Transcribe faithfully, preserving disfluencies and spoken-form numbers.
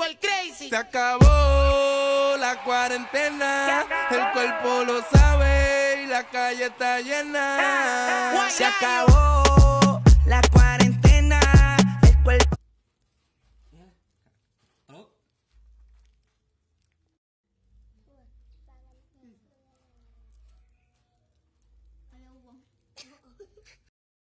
el crazy. Se acabó la cuarentena, el cuerpo lo sabe y la calle está llena. Se acabó la cuarentena.